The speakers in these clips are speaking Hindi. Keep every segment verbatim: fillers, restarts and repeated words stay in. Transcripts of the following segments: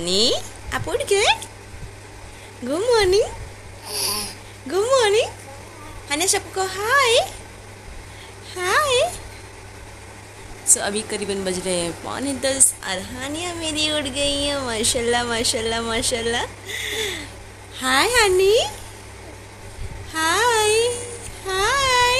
हनी आप उठ गए। Good morning, good morning. Honey सबको हाय हाय। सो अभी करीबन बज रहे हैं पौने दस और हानिया मेरी उठ गई है। माशाल्लाह माशाल्लाह माशाल्लाह। हाय हनी, हाय हाय।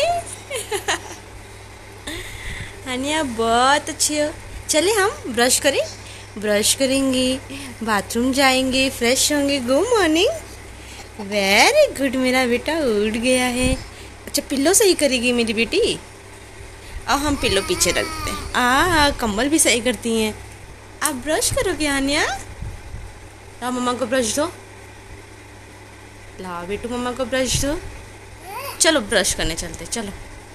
हानिया बहुत अच्छी हो। चले हम ब्रश करें, ब्रश करेंगे, बाथरूम जाएंगे, फ्रेश होंगे। Good morning, very good. मेरा बेटा उठ गया है। अच्छा पिल्लो सही करेगी मेरी बेटी। अब हम पिल्लो पीछे रखते हैं। आ कंबल भी सही करती हैं। आप ब्रश करोगे हानिया? लाओ मम्मा को ब्रश दो। लाओ बेटू मम्मा को ब्रश दो। चलो ब्रश करने चलते, चलो।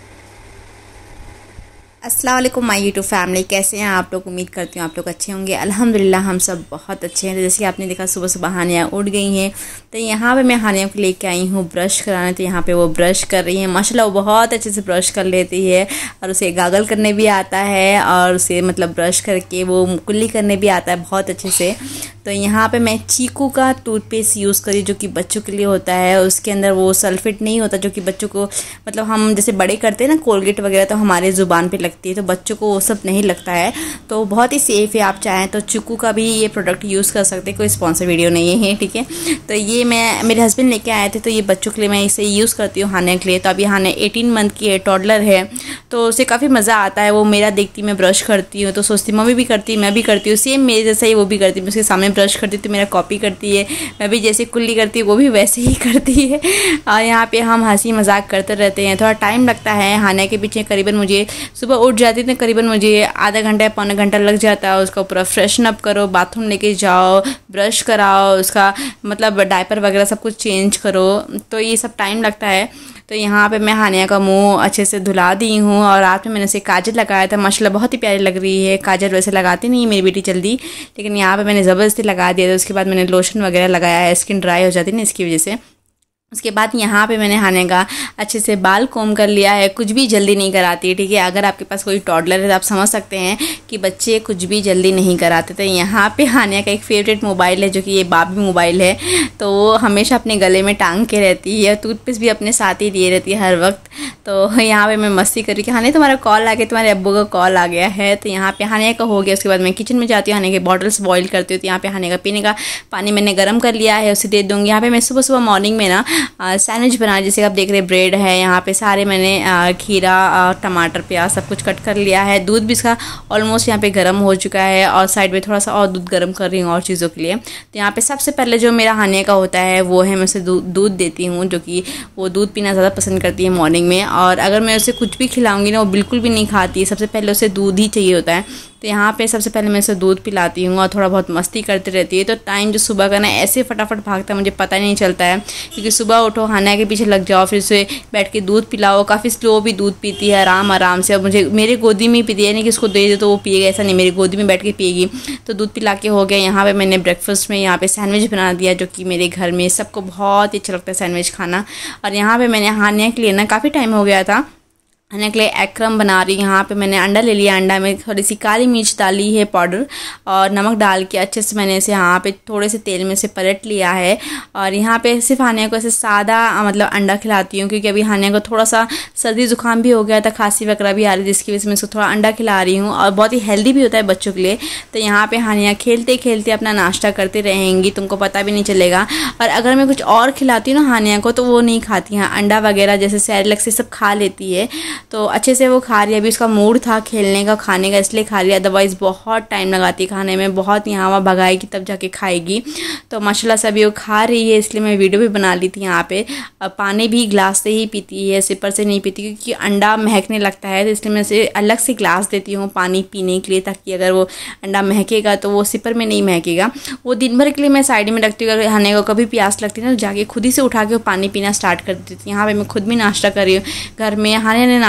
अस्सलाम वालेकुम माय यूट्यूब फैमिली, कैसे हैं आप लोग? उम्मीद करती हूँ आप लोग अच्छे होंगे। अल्हम्दुलिल्लाह हम सब बहुत अच्छे हैं। तो जैसे कि आपने देखा सुबह सुबह हानिया उठ गई हैं, तो यहाँ पे मैं हानिया को लेके आई हूँ ब्रश कराने। तो यहाँ पे वो ब्रश कर रही हैं। माशाल्लाह वो बहुत अच्छे से ब्रश कर लेती है और उसे गागल करने भी आता है और उसे मतलब ब्रश करके वो कुल्ली करने भी आता है बहुत अच्छे से। तो यहाँ पे मैं चीकू का टूथपेस्ट यूज़ करी जो कि बच्चों के लिए होता है। उसके अंदर वो सल्फेट नहीं होता जो कि बच्चों को मतलब हम जैसे बड़े करते हैं ना कोलगेट वगैरह, तो हमारे ज़ुबान पे लगती है, तो बच्चों को वो सब नहीं लगता है। तो बहुत ही सेफ़ है। आप चाहें तो चीकू का भी ये प्रोडक्ट यूज़ कर सकते हैं। कोई स्पॉन्सर वीडियो नहीं है, ठीक है। तो ये मैं मेरे हस्बैंड लेके आए थे, तो ये बच्चों के लिए मैं इसे यूज़ करती हूँ हानिया के लिए। तो अभी हानिया एटीन मंथ की है, टॉडलर है, तो उसे काफ़ी मज़ा आता है। वो मेरा देखती मैं ब्रश करती हूँ तो सोचती मम्मी भी करती है, मैं भी करती हूँ, सेम मेरे जैसा ही वो भी करती है। मैं उसके सामने ब्रश करती हूँ तो मेरा कॉपी करती है। मैं भी जैसे कुल्ली करती हूँ वो भी वैसे ही करती है। और यहाँ पे हम हंसी मजाक करते रहते हैं। थोड़ा टाइम लगता है हानिया के पीछे। करीबन मुझे सुबह उठ जाती थी, करीबन मुझे आधा घंटा या पौना घंटा लग जाता है। उसका पूरा फ्रेशन अप करो, बाथरूम लेके जाओ, ब्रश कराओ, उसका मतलब डायपर वगैरह सब कुछ चेंज करो, तो ये सब टाइम लगता है। तो यहाँ पे मैं हानिया का मुंह अच्छे से धुला दी हूँ और रात में मैंने उसे काजल लगाया था। माशाल्लाह बहुत ही प्यारी लग रही है। काजल वैसे लगाती नहीं मेरी बेटी जल्दी, लेकिन यहाँ पे मैंने ज़बरदस्ती लगा दिया था। उसके बाद मैंने लोशन वगैरह लगाया है, स्किन ड्राई हो जाती है ना इसकी वजह से। उसके बाद यहाँ पे मैंने हानिया का अच्छे से बाल कोम कर लिया है। कुछ भी जल्दी नहीं कराती है, ठीक है। अगर आपके पास कोई टॉडलर है तो आप समझ सकते हैं कि बच्चे कुछ भी जल्दी नहीं कराते। तो यहाँ पे हानिया का एक फेवरेट मोबाइल है जो कि ये बाबी मोबाइल है, तो वो हमेशा अपने गले में टांग के रहती है। टूथपेस्ट भी अपने साथ ही लिए रहती है हर वक्त। तो यहाँ पर मैं मस्ती कर रही कि हानिया तुम्हारा कॉल आ गया, तुम्हारे अब्बू का कॉल आ गया है। तो यहाँ पर हानिया का हो गया। उसके बाद मैं किचन में जाती हूँ, हानिया के बॉटल्स बॉयल करती हूँ। तो यहाँ पर हानिया का पीने का पानी मैंने गर्म कर लिया है, उसे दे दूँगी। यहाँ पर मैं सुबह सुबह मॉर्निंग में ना सैंडविच बना, जैसे आप देख रहे हैं ब्रेड है, यहाँ पे सारे मैंने आ, खीरा आ, टमाटर प्याज सब कुछ कट कर लिया है। दूध भी इसका ऑलमोस्ट यहाँ पे गर्म हो चुका है और साइड में थोड़ा सा और दूध गर्म कर रही हूँ और चीज़ों के लिए। तो यहाँ पे सबसे पहले जो मेरा हानिया का होता है वो है मैं उसे दूध देती हूँ, जो कि वो दूध पीना ज़्यादा पसंद करती है मॉर्निंग में। और अगर मैं उसे कुछ भी खिलाऊंगी ना वो बिल्कुल भी नहीं खाती है, सबसे पहले उसे दूध ही चाहिए होता है। तो यहाँ पे सबसे पहले मैं इसे दूध पिलाती हूँ और थोड़ा बहुत मस्ती करती रहती है। तो टाइम जो सुबह का ना ऐसे फटाफट भागता है मुझे पता नहीं चलता है, क्योंकि सुबह उठो हानिया के पीछे लग जाओ, फिर उसे बैठ के दूध पिलाओ। काफ़ी स्लो भी दूध पीती है, आराम आराम से। और मुझे मेरे गोदी में पीती है, नहीं कि उसको दे दे तो वो पिएगा, ऐसा नहीं, मेरी गोदी में बैठ के पिएगी। तो दूध पिला के हो गया। यहाँ पर मैंने ब्रेकफास्ट में यहाँ पर सैंडविच बना दिया, जो कि मेरे घर में सबको बहुत ही अच्छा लगता है सैंडविच खाना। और यहाँ पर मैंने हानिया के लिए ना काफ़ी टाइम हो गया था हानिया के लिए एग क्रम बना रही हूँ। यहाँ पे मैंने अंडा ले लिया, अंडा में थोड़ी सी काली मिर्च डाली है पाउडर और नमक डाल के अच्छे से मैंने इसे यहाँ पे थोड़े से तेल में से पलट लिया है। और यहाँ पे सिर्फ हानिया को ऐसे सादा मतलब अंडा खिलाती हूँ, क्योंकि अभी हानिया को थोड़ा सा सर्दी जुकाम भी हो गया था, खांसी वगैरह भी आ रही थी, जिसकी वजह से मैं इसको थोड़ा अंडा खिला रही हूँ। और बहुत ही हेल्दी भी होता है बच्चों के लिए। तो यहाँ पर हानिया खेलते खेलते अपना नाश्ता करते रहेंगी, तुमको पता भी नहीं चलेगा। और अगर मैं कुछ और खिलाती हूँ ना हानिया को तो वो नहीं खाती हैं, अंडा वगैरह जैसे सैरेलैक से सब खा लेती है। तो अच्छे से वो खा रही है। अभी उसका मूड था खेलने का, खाने का, इसलिए खा रही है। अदरवाइज़ बहुत टाइम लगाती है खाने में, बहुत यहाँ वहाँ भगाएगी तब जाके खाएगी। तो माशाल्लाह से अभी वो खा रही है, इसलिए मैं वीडियो भी बना ली थी यहाँ पे। पानी भी ग्लास से ही पीती है, सिपर से नहीं पीती, क्योंकि अंडा महकने लगता है। तो इसलिए मैं उसे अलग से ग्लास देती हूँ पानी पीने के लिए, ताकि अगर वो अंडा महकेगा तो वो सिपर में नहीं महकेगा। वो दिन भर के लिए मैं साइड में रखती हूँ। अगर हानिया को कभी प्यास लगती है ना तो जाके खुद ही से उठा के वो पानी पीना स्टार्ट कर देती थी। यहाँ पर मैं खुद भी नाश्ता कर रही हूँ घर में। हानिया ने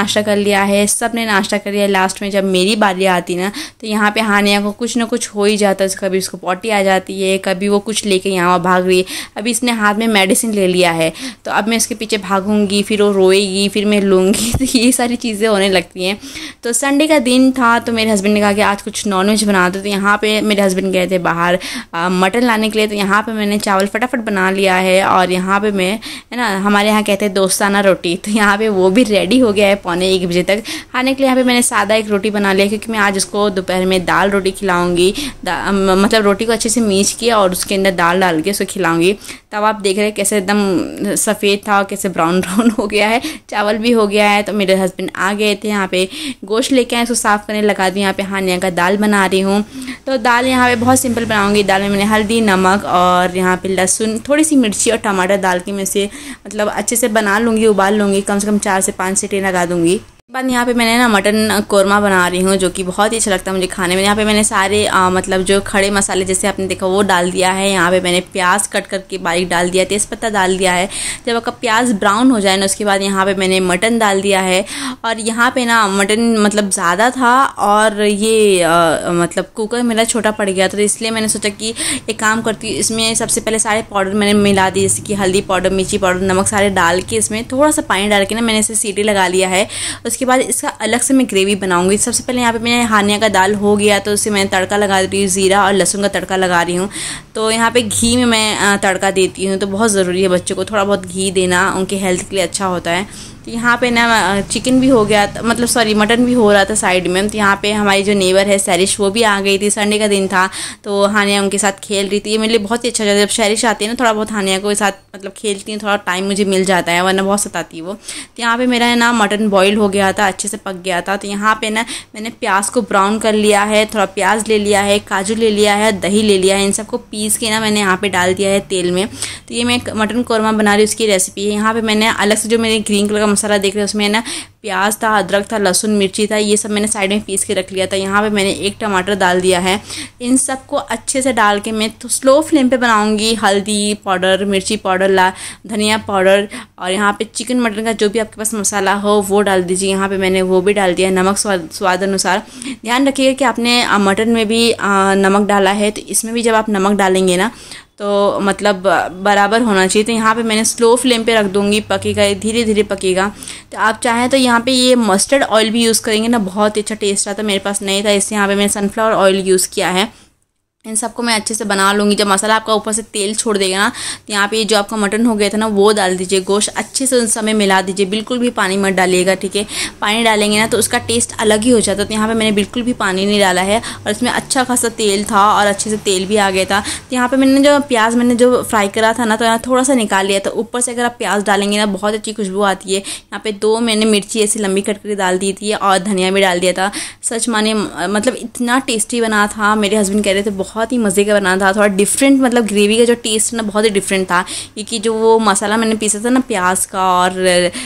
नाश्ता कर लिया है, सब ने नाश्ता कर लिया। लास्ट में जब मेरी बारी आती ना तो यहाँ पे हानिया को कुछ ना कुछ हो ही जाता है। कभी उसको पॉटी आ जाती है, कभी वो कुछ लेके यहाँ भाग रही है। अभी इसने हाथ में मेडिसिन ले लिया है तो अब मैं इसके पीछे भागूंगी, फिर वो रोएगी, फिर मैं लूँगी, तो ये सारी चीज़ें होने लगती हैं। तो संडे का दिन था तो मेरे हस्बैंड ने कहा कि आज कुछ नॉनवेज बना दो। तो यहाँ पे मेरे हस्बैंड गए थे बाहर आ, मटन लाने के लिए। तो यहाँ पे मैंने चावल फटाफट बना लिया है और यहाँ पे मैं है ना, हमारे यहाँ कहते हैं दोस्ताना रोटी, तो यहाँ पे वो भी रेडी हो गया है पौने एक बजे तक खाने के लिए। यहाँ पे मैंने सादा एक रोटी बना लिया क्योंकि मैं आज उसको दोपहर में दाल रोटी खिलाऊंगी। मतलब रोटी को अच्छे से मीच किया और उसके अंदर दाल डाल के उसको खिलाऊंगी। तब आप देख रहे हैं कैसे एकदम सफ़ेद था और कैसे ब्राउन ब्राउन हो गया है, चावल भी हो गया है। तो मेरे हस्बैंड आ गए थे, यहाँ पे गोश्त लेके आए, उसको साफ़ करने लगा दी। यहाँ पे हानिया का दाल बना रही हूँ। तो दाल यहाँ पे बहुत सिंपल बनाऊंगी। दाल में मैंने हल्दी, नमक और यहाँ पे लहसुन, थोड़ी सी मिर्ची और टमाटर डाल के मैं इसे मतलब अच्छे से बना लूँगी, उबाल लूँगी, कम से कम चार से पाँच सीटी लगा दूँगी। बाद यहाँ पे मैंने ना मटन कोरमा बना रही हूँ जो कि बहुत ही अच्छा लगता है मुझे खाने में। यहाँ पे मैंने सारे आ, मतलब जो खड़े मसाले जैसे आपने देखा वो डाल दिया है। यहाँ पे मैंने प्याज कट करके बारीक डाल दिया, तेज़पत्ता डाल दिया है। जब आपका प्याज ब्राउन हो जाए ना उसके बाद यहाँ पे मैंने मटन डाल दिया है। और यहाँ पे ना मटन मतलब ज़्यादा था और ये आ, मतलब कुकर मेरा छोटा पड़ गया था, तो इसलिए मैंने सोचा कि एक काम करती हूँ, इसमें सबसे पहले सारे पाउडर मैंने मिला दिए, जैसे कि हल्दी पाउडर, मिर्ची पाउडर, नमक सारे डाल के इसमें थोड़ा सा पानी डाल के ना मैंने इसे सीटी लगा लिया है। उसके बाद इसका अलग से मैं ग्रेवी बनाऊंगी। सबसे पहले यहाँ पे मैंने हानिया का दाल हो गया तो उसे मैंने तड़का लगा रही हूँ, ज़ीरा और लहसुन का तड़का लगा रही हूँ। तो यहाँ पे घी में मैं तड़का देती हूँ, तो बहुत ज़रूरी है बच्चों को थोड़ा बहुत घी देना, उनके हेल्थ के लिए अच्छा होता है। तो यहाँ पे ना चिकन भी हो गया, मतलब सॉरी मटन भी हो रहा था साइड में। तो यहाँ पे हमारी जो नेबर है सैरिश वो भी आ गई थी। संडे का दिन था तो हानिया उनके साथ खेल रही थी। ये मेरे लिए बहुत ही अच्छा होता है जब सैरिश आती है ना, थोड़ा बहुत हानिया के साथ मतलब खेलती हैं, थोड़ा टाइम मुझे मिल जाता है, वरना बहुत सताती है वो। तो यहाँ पे मेरा है ना मटन बॉईल हो गया था, अच्छे से पक गया था। तो यहाँ पे ना मैंने प्याज को ब्राउन कर लिया है, थोड़ा प्याज ले लिया है, काजू ले लिया है, दही ले लिया है, इन सबको पीस के ना मैंने यहाँ पे डाल दिया है तेल में। तो ये मैं मटन कौरमा बना रही हूँ, उसकी रेसिपी है। यहाँ पे मैंने अलग से जो मेरे ग्रीन कलर का मसाला देख रहे हैं उसमें ना प्याज था, अदरक था, लहसुन, मिर्ची था, ये सब मैंने साइड में पीस के रख लिया था। यहाँ पे मैंने एक टमाटर डाल दिया है। इन सबको अच्छे से डाल के मैं तो स्लो फ्लेम पे बनाऊंगी। हल्दी पाउडर, मिर्ची पाउडर, ला धनिया पाउडर और यहाँ पे चिकन मटन का जो भी आपके पास मसाला हो वो डाल दीजिए। यहाँ पे मैंने वो भी डाल दिया। नमक स्वाद स्वाद अनुसार। ध्यान रखिएगा कि आपने मटन में भी आ, नमक डाला है, तो इसमें भी जब आप नमक डालेंगे ना तो मतलब बराबर होना चाहिए। तो यहाँ पे मैंने स्लो फ्लेम पे रख दूँगी, पकेगा, धीरे धीरे पकेगा। तो आप चाहें तो यहाँ पे ये मस्टर्ड ऑयल भी यूज़ करेंगे ना, बहुत अच्छा टेस्ट आता है। मेरे पास नहीं था इससे यहाँ पे मैंने सनफ्लावर ऑयल यूज़ किया है। इन सबको मैं अच्छे से बना लूँगी। जब मसाला आपका ऊपर से तेल छोड़ देगा ना तो यहाँ पे जो आपका मटन हो गया था ना वो डाल दीजिए, गोश्त अच्छे से उन समय मिला दीजिए, बिल्कुल भी पानी मत डालिएगा, ठीक है। पानी डालेंगे ना तो उसका टेस्ट अलग ही हो जाता है। तो यहाँ पे मैंने बिल्कुल भी पानी नहीं डाला है और इसमें अच्छा खासा तेल था और अच्छे से तेल भी आ गया था। तो यहाँ पर मैंने जो प्याज मैंने जो फ्राई करा था ना तो यहाँ थोड़ा सा निकाल लिया। तो ऊपर से अगर आप प्याज डालेंगे ना बहुत अच्छी खुशबू आती है। यहाँ पर दो मैंने मिर्ची ऐसी लंबी कट करके डाल दी थी और धनिया भी डाल दिया था। सच माने मतलब इतना टेस्टी बना था, मेरे हस्बैंड कह रहे थे बहुत ही मज़े का बना था। थोड़ा डिफरेंट, मतलब ग्रेवी का जो टेस्ट ना बहुत ही डिफरेंट था, क्योंकि जो वो मसाला मैंने पीसा था ना प्याज का और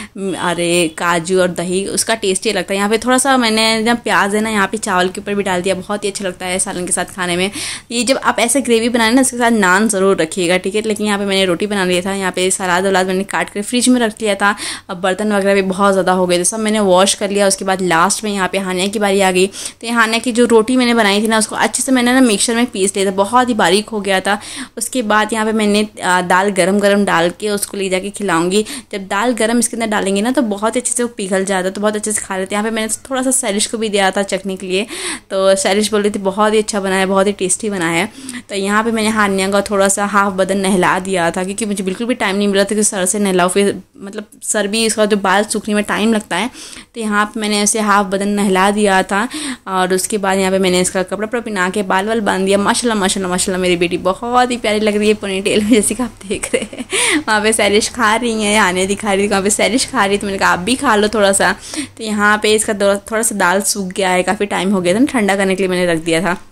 अरे काजू और दही, उसका टेस्ट ही लगता है। यहाँ पे थोड़ा सा मैंने जब प्याज है ना यहाँ पे चावल के ऊपर भी डाल दिया, बहुत ही अच्छा लगता है सालन के साथ खाने में। ये जब आप ऐसे ग्रेवी बनाए ना इसके साथ नान ज़रूर रखिएगा, ठीक है। लेकिन यहाँ पे मैंने रोटी बना लिया था। यहाँ पे सलाद वलाद मैंने काट कर फ्रिज में रख लिया था। अब बर्तन वगैरह भी बहुत ज़्यादा हो गए थे, सब मैंने वॉश कर लिया। उसके बाद लास्ट में यहाँ पे हानिया की बारी आ गई। तो हानिया की जो रोटी मैंने बनाई थी ना उसको अच्छे से मैंने ना मिक्सर में पीस लिया था, बहुत ही बारीक हो गया था। उसके बाद यहाँ पे मैंने दाल गरम गरम डाल के उसको ले जाके खिलाऊंगी। जब दाल गरम इसके अंदर डालेंगे ना तो बहुत अच्छे से वो पिघल जाता है, तो बहुत अच्छे से खा लेते हैं। यहाँ पे मैंने थोड़ा सा सैरिश को भी दिया था चटनी के लिए, तो सैरिश बोल रही थी बहुत ही अच्छा बना है, बहुत ही टेस्टी बना है। तो यहाँ पे मैंने हानिया का थोड़ा सा हाफ बदन नहला दिया था, क्योंकि मुझे बिल्कुल भी टाइम नहीं मिला था कि सर से नहलाओ, फिर मतलब सर भी इसका जो बाल सूखने में टाइम लगता है। तो यहाँ पे मैंने ऐसे हाफ बदन नहला दिया था और उसके बाद यहाँ पे मैंने इसका कपड़ा वपड़ा पहना के बाल वाल बांध दिया। माशाल्लाह माशाल्लाह माशाल्लाह मेरी बेटी बहुत ही प्यारी लग रही है पोनी टेल में, जैसे कि आप देख रहे हैं। वहाँ पे सैरिश खा रही हैं, आने दिखा रही थी, वहाँ पे सैरिश खा रही, तो मैंने कहा आप भी खा लो थोड़ा सा। तो यहाँ पे इसका थोड़ा सा दाल सूख गया है, काफ़ी टाइम हो गया था ना, ठंडा करने के लिए मैंने रख दिया था।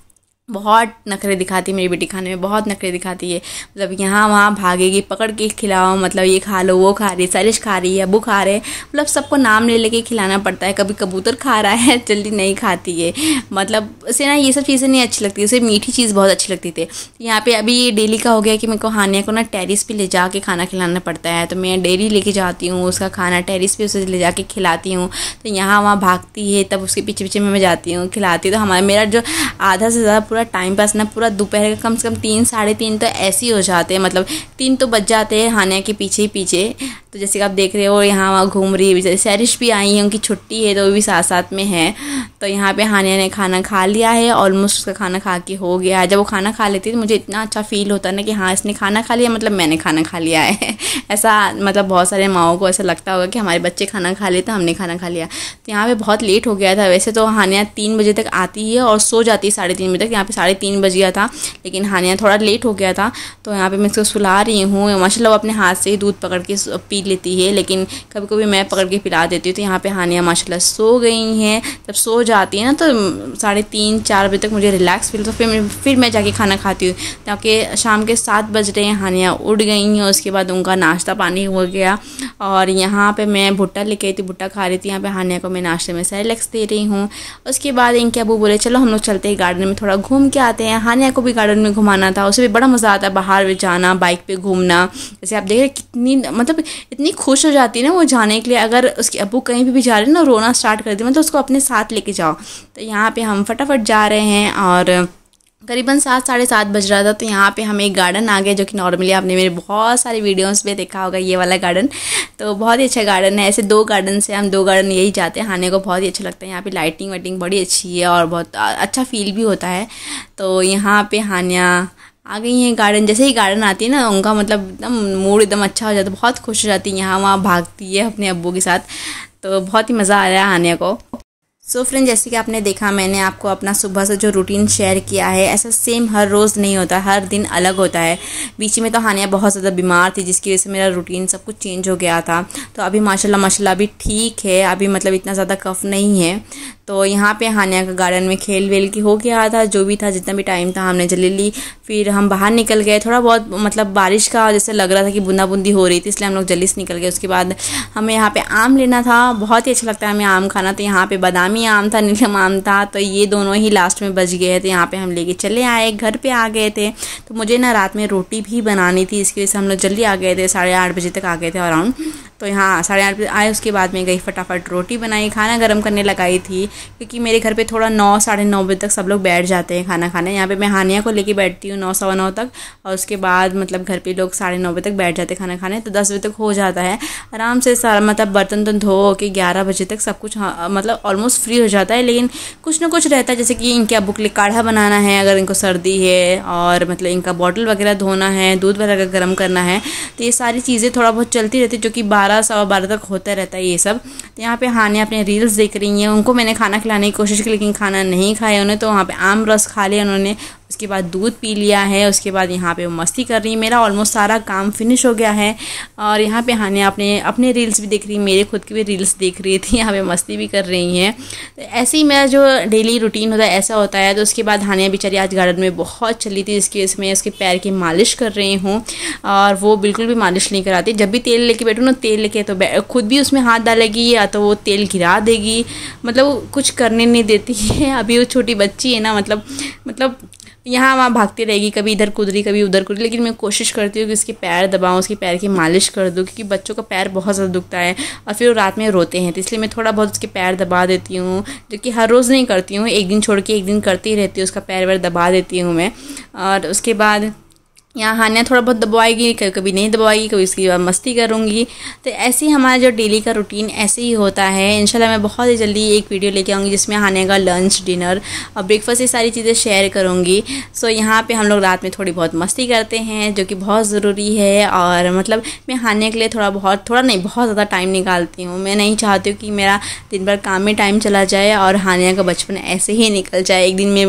बहुत नखरे दिखाती है मेरी बेटी, खाने में बहुत नखरे दिखाती है। मतलब यहाँ वहाँ भागेगी, पकड़ के खिलाओ, मतलब ये खा लो, वो खा रही है, सारिश खा रही है, अबू खा रहे, मतलब सबको नाम ले लेके खिलाना पड़ता है। कभी कबूतर खा रहा है, जल्दी नहीं खाती है, मतलब उसे ना ये सब चीज़ें नहीं अच्छी लगती, उसे मीठी चीज़ बहुत अच्छी लगती थी। यहाँ पे अभी ये डेली का हो गया कि मेरे को हानिया को ना टेरिस पे ले जाके खाना खिलाना पड़ता है, तो मैं डेली लेके जाती हूँ उसका खाना, टेरिस पे उसे ले जाके खिलाती हूँ। तो यहाँ वहाँ भागती है, तब उसके पीछे पीछे मैं जाती हूँ, खिलाती हूँ। तो हमारा मेरा जो आधा से ज़्यादा पूरा टाइम पास ना, पूरा दोपहर का कम से कम तीन साढ़े तीन तो ऐसे ही हो जाते हैं, मतलब तीन तो बज जाते हैं हानिया के पीछे ही पीछे। तो जैसे कि आप देख रहे हो यहाँ वहाँ घूम रही है, जैसे सैरिश भी आई है, उनकी छुट्टी है तो वो भी साथ साथ में है। तो यहाँ पे हानिया ने खाना खा लिया है, ऑलमोस्ट उसका खाना खा के हो गया है। जब वो खाना खा लेती है तो मुझे इतना अच्छा फील होता है ना कि हाँ इसने खाना खा लिया, मतलब मैंने खाना खा लिया है। ऐसा मतलब बहुत सारे माओं को ऐसा लगता होगा कि हमारे बच्चे खाना खा लिए तो हमने खाना खा लिया। तो यहाँ पे बहुत लेट हो गया था, वैसे तो हानिया तीन बजे तक आती है और सो जाती है साढ़े तीन बजे तक। यहाँ पे साढ़े तीन बज गया था, लेकिन हानिया थोड़ा लेट हो गया था, तो यहाँ पे मैं इसको सुला रही हूँ। माशाल्लाह वो अपने हाथ से ही दूध पकड़ के पी लेती है, लेकिन कभी कभी मैं पकड़ के पिला देती हूँ। तो यहाँ पे हानिया माशाल्लाह सो गई हैं। जब सो जाती है ना तो साढ़े तीन चार बजे तक मुझे रिलैक्स फील, तो फिर मैं फिर मैं जाके खाना खाती हूँ। ताकि शाम के सात बज रहे हैं, हानिया उठ गई हैं, उसके बाद उनका नाश्ता पानी हो गया। और यहाँ पे मैं भुट्टा लेके आई थी, भुट्टा खा रही थी। यहाँ पे हानिया को मैं नाश्ते में सेरेलैक्स दे रही हूँ। उसके बाद इनके अबू बोले चलो हम लोग चलते हैं गार्डन में, थोड़ा घूम के आते हैं। हानिया को भी गार्डन में घुमाना था, उसे भी बड़ा मज़ा आता है बाहर में जाना, बाइक पे घूमना। जैसे आप देख रहे कितनी मतलब इतनी खुश हो जाती है ना वो जाने के लिए। अगर उसके अबू कहीं भी, भी जा रहे हैं ना, रोना स्टार्ट कर दिया, मतलब उसको अपने साथ लेके जाओ। तो यहाँ पे हम फटाफट जा रहे हैं और करीबन सात साढ़े सात बज रहा था। तो यहाँ पे हमें एक गार्डन आ गया, जो कि नॉर्मली आपने मेरे बहुत सारे वीडियोस में देखा होगा, ये वाला गार्डन। तो बहुत ही अच्छा गार्डन है। ऐसे दो गार्डन से हम दो गार्डन यही जाते हैं, हानिया को बहुत ही अच्छा लगता है। यहाँ पे लाइटिंग वाइटिंग बड़ी अच्छी है और बहुत अच्छा फील भी होता है। तो यहाँ पे हानिया आ गई हैं गार्डन। जैसे ही गार्डन आती है ना, उनका मतलब एकदम मूड एकदम अच्छा हो जाता है, बहुत खुश हो जाती है, यहाँ वहाँ भागती है अपने अब्बू के साथ। तो बहुत ही मज़ा आ रहा है हानिया को। सो so फ्रेंड, जैसे कि आपने देखा, मैंने आपको अपना सुबह से जो रूटीन शेयर किया है, ऐसा सेम हर रोज़ नहीं होता, हर दिन अलग होता है। बीच में तो हानिया बहुत ज़्यादा बीमार थी, जिसकी वजह से मेरा रूटीन सब कुछ चेंज हो गया था। तो अभी माशाल्लाह माशाल्लाह अभी ठीक है, अभी मतलब इतना ज़्यादा कफ नहीं है। तो यहाँ पे हानिया का गार्डन में खेल वेल की हो गया था, जो भी था, जितना भी टाइम था हमने जल्दी ली। फिर हम बाहर निकल गए, थोड़ा बहुत मतलब बारिश का जैसे लग रहा था कि बूंदा बूंदी हो रही थी, इसलिए हम लोग जल्दी से निकल गए। उसके बाद हमें यहाँ पे आम लेना था, बहुत ही अच्छा लगता है हमें आम खाना। तो यहाँ पे बादामी आम था, नीलम आम था, तो ये दोनों ही लास्ट में बच गए थे। यहाँ पे हम लेके चले आए, घर पे आ गए थे। तो मुझे ना रात में रोटी भी बनानी थी, इसकी वजह से हम लोग जल्दी आ गए थे, साढ़े आठ बजे तक आ गए थे अराउंड। तो यहाँ साढ़े आठ बजे आए, उसके बाद मैं गई फटाफट रोटी बनाई, खाना गर्म करने लगाई थी, क्योंकि मेरे घर पे थोड़ा नौ साढ़े नौ बजे तक सब लोग बैठ जाते हैं खाना खाने। यहाँ पे मैं हानिया को लेके बैठती हूँ नौ सवा नौ तक, और उसके बाद मतलब घर पे लोग साढ़े नौ बजे तक बैठ जाते हैं खाना खाने। तो दस बजे तक हो जाता है आराम से सारा, मतलब बर्तन तो धो के ग्यारह बजे तक सब कुछ हाँ, मतलब ऑलमोस्ट फ्री हो जाता है। लेकिन कुछ ना कुछ रहता है, जैसे कि इनके अब्बू के लिए काढ़ा बनाना है अगर इनको सर्दी है, और मतलब इनका बॉटल वगैरह धोना है, दूध वगैरह गर्म करना है। तो ये सारी चीज़ें थोड़ा बहुत चलती रहती है, जो कि बारह सवा बारह तक होता रहता है ये सब। तो यहाँ पे हानिया अपने रील्स देख रही हैं, उनको मैंने खाना खिलाने की कोशिश की, लेकिन खाना नहीं खाया उन्होंने। तो वहाँ पे आम रस खा लिया उन्होंने, उसके बाद दूध पी लिया है। उसके बाद यहाँ पे वो मस्ती कर रही है। मेरा ऑलमोस्ट सारा काम फिनिश हो गया है, और यहाँ पे हानिया अपने अपने रील्स भी देख रही है, मेरे खुद की भी रील्स देख रही थी, यहाँ पे मस्ती भी कर रही हैं। तो ऐसे ही मेरा जो डेली रूटीन होता है ऐसा होता है। तो उसके बाद हानिया बेचारी आज गार्डन में बहुत चली थी, जिसकी वजह से मैं उसके पैर की मालिश कर रही हूँ, और वो बिल्कुल भी मालिश नहीं कराती। जब भी तेल लेके बैठूँ ना, तेल लेके तो खुद भी उसमें हाथ डालेगी, या तो वो तेल गिरा देगी, मतलब कुछ करने नहीं देती है। अभी वो छोटी बच्ची है ना, मतलब मतलब यहाँ वहाँ भागती रहेगी, कभी इधर कूद रही कभी उधर कूद रही। लेकिन मैं कोशिश करती हूँ कि उसके पैर दबाऊँ, उसके पैर की मालिश कर दूँ, क्योंकि बच्चों का पैर बहुत ज़्यादा दुखता है और फिर वो रात में रोते हैं। तो इसलिए मैं थोड़ा बहुत उसके पैर दबा देती हूँ, जो कि हर रोज़ नहीं करती हूँ, एक दिन छोड़ के एक दिन करती रहती हूँ, उसका पैर वैर दबा देती हूँ मैं। और उसके बाद यहाँ हानिया थोड़ा बहुत दबाएगी, कभी कभी नहीं दबाएगी, कभी उसकी बाद मस्ती करूँगी। तो ऐसे ही हमारा जो डेली का रूटीन ऐसे ही होता है। इंशाल्लाह मैं बहुत ही जल्दी एक वीडियो लेके आऊँगी, जिसमें हानिया का लंच, डिनर और ब्रेकफास्ट ये सारी चीज़ें शेयर करूँगी। सो यहाँ पे हम लोग रात में थोड़ी बहुत मस्ती करते हैं, जो कि बहुत ज़रूरी है। और मतलब मैं हानिया के लिए थोड़ा बहुत थोड़ा नहीं बहुत ज़्यादा टाइम निकालती हूँ। मैं नहीं चाहती हूँ कि मेरा दिन भर काम में टाइम चला जाए और हानिया का बचपन ऐसे ही निकल जाए। एक दिन मैं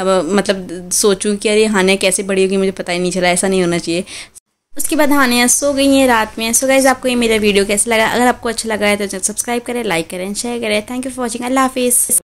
मतलब सोचूँ कि अरे हानिया कैसे बड़ी होगी, मुझे पता ही नहीं चला, ऐसा नहीं होना चाहिए। उसके बाद हानिया सो गई हैं रात में। सो गाइस, आपको ये मेरा वीडियो कैसा लगा? अगर आपको अच्छा लगा है तो सब्सक्राइब करें, लाइक करें, शेयर करें। Thank you for watching. अल्लाह हाफिज़।